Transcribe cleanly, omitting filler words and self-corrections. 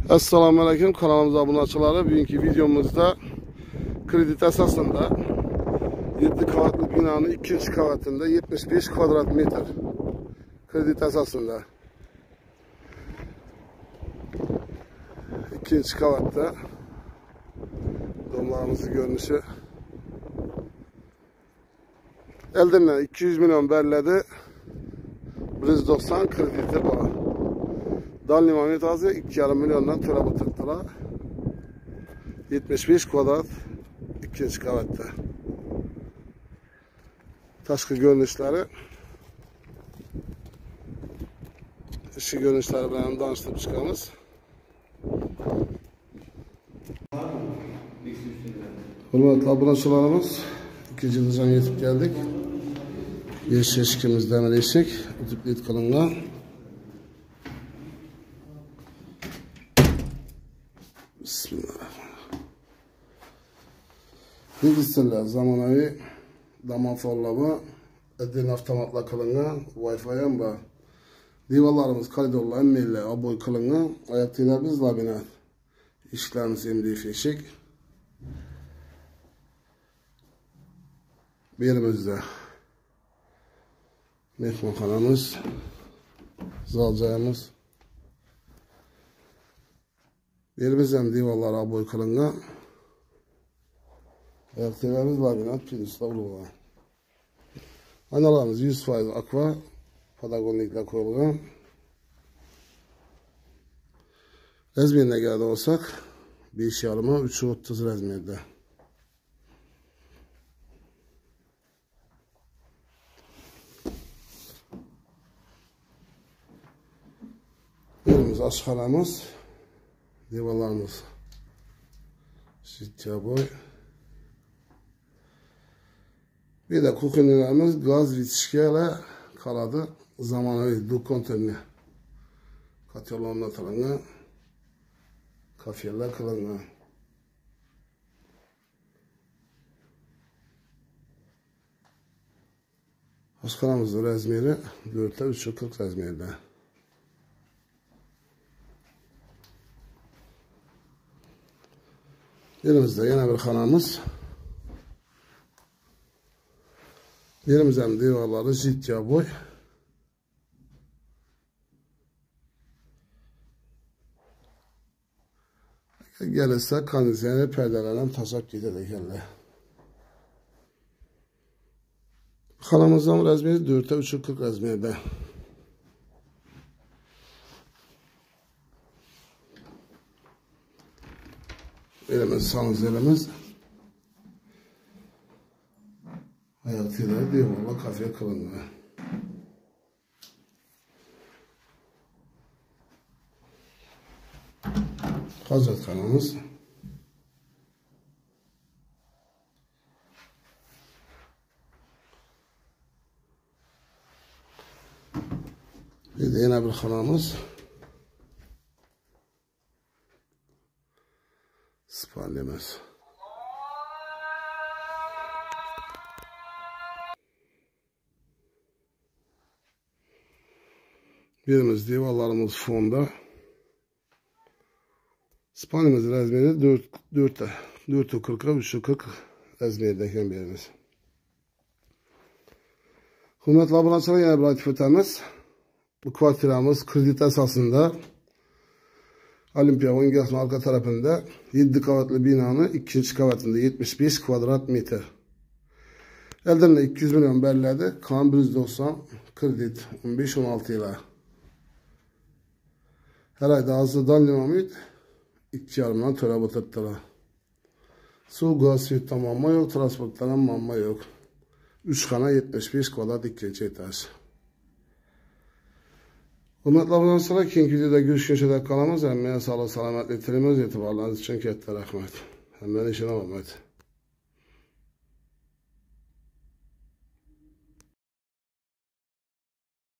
Assalomu alaykum, kanalımıza obunachilar. Bugünkü videomuzda kredit asosida 7 qavatli binanın 2. qavatında 75 kvadrat metr kredit asosida 2. qavatda domlarımızın görünüşü. Elden 200 milyon belirledi. 190 krediti var. Dalli Mehmet Azı 2,5 milyondan töre batırdılar. 75 kvadrat 2. qavatta. Taşkı görünüşleri. İşi görünüşleri bilen danıştırıp çıkamız. Hürmetli aboneçilerimiz, 2. yıldan yetip geldik. Yeşil eşikimizden eleşik, ütüpleyip kılıngan. Bismillahirrahmanirrahim. Bilgisayarlar zamonaviy damoforlama, edin avtomatla kılıngan, Wi-Fi ham bor. Divarlarımız koridorlar emmeyle aboy kılıngan, ayaklarımız labinat. İşlerimiz emdiyif eşik. Birimizde mehmonxonamiz, zal joyimiz. Yerimiz ham divarlar aboy kılıngan. Ayaklarımız labinat, pilisla urulgan. Aynalarımız 100% akva, padagonlikler koyulgan. Razmerine geldi olsak 5,5'a 3,30 razmerde. Yerimiz aşxonamiz, divarlarımız şitya boy. Bir de kuxinyalarımız gaz vitişkeyle kaladı. Zamanı duk kontörünü katyolonla kılıngan, kafeler kılıngan. Aşxonamızın razmeri 4'te 3,40 razmerde. Yerimizde yine bir xonamiz. Yerimiz hem divarları jitya boy. Gelirse kondisyoner perdelerden taşak gider ekenler. Xonamızın razmeri 4'te 3,40 razmerde. Elimiz, sanızlarımız. Ayakları diyorlar, kafeye kılınıyor. Hacetxonamiz. Bir de yine bir xonamiz. Spalimiz. Birimiz divarlarımız fonda. Spalimiz razmeri 4,40'a 3,40 razmerdeki birimiz. Hürmetli aboneçiler, yine bir aytib o'tamiz. Bu kvartiramız kredit asosida Olimpiya o'ngasi arka tarafında 7 qavatli binanın 2. qavatında 75 kvadrat metr. Elden 200 milyon belirledi. Kalan 190 kredit 15-16 yıla. Her ayda azıdan limamit 2,5'dan töre batırttılar. Su, gaz, süt tamamı yok, transporttan mamma yok. 3 xana 75 kvadrat 2. etaj. Hürmetli aboneçiler, keyingi videoda görüşkünçe kalamiz. Hammaga sog'lik, salomatlik tileymiz. E'tiborlaringiz uchun katta rahmat. Hammaning ishini omad.